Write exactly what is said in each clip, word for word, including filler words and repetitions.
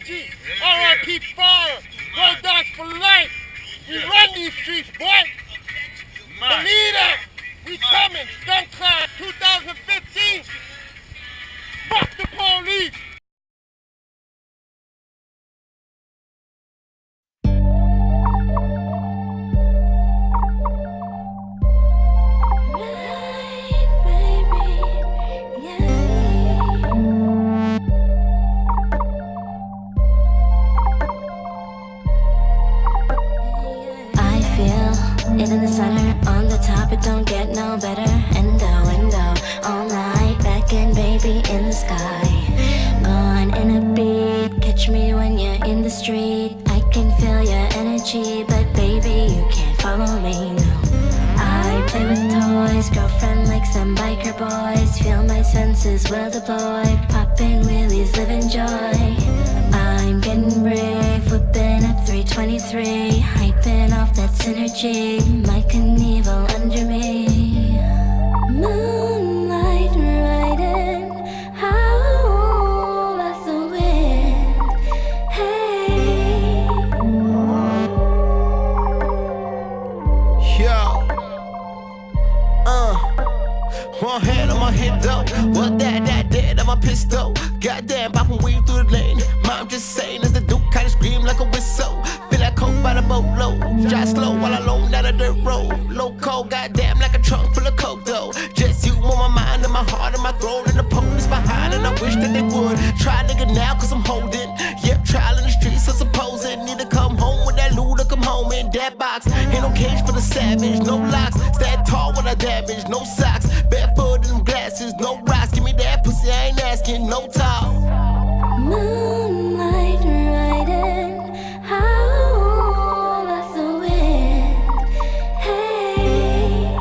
streets. R I P fire. Road dogs for life. We run these streets, boy. Believe that. We coming. Stunt class twenty fifteen. Fuck the police. It in the center, on the top, it don't get no better. Endo, endo, all night, back and baby in the sky. Gone in a beat, catch me when you're in the street. I can feel your energy, but baby, you can't follow me, no. I play with toys, girlfriend likes them biker boys. Feel my senses well deployed, popping wheelies, living joy. I'm getting brave, whipping up three twenty-three, hyping off that synergy, my Knievel under me. Moonlight riding, howl at the wind. Hey, yo, uh, one hand on my hip though, what that, that, that, I'm a pistol. Goddamn, poppin' weed through the lane. Mom just saying as the Duke kinda scream like a whistle. Feel like coke by the boatload. Drive slow while I loam down a dirt road. Loco, goddamn, like a trunk full of coke though. Just you on my mind and my heart and my throat, and the police behind, and I wish that they would try nigga now cause I'm holding. Yep, trial in the streets, I suppose it. Need to come home with that loot or come home in that box. Ain't no cage for the savage, no locks. Stand tall when I damage, no socks. Barefoot and glasses, no rocks. Give me that pussy, I ain't asking, no talk. moonlight riding, howl at the wind. Hey,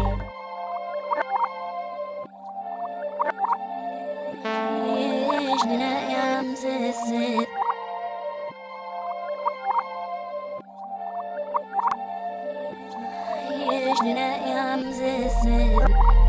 yeah,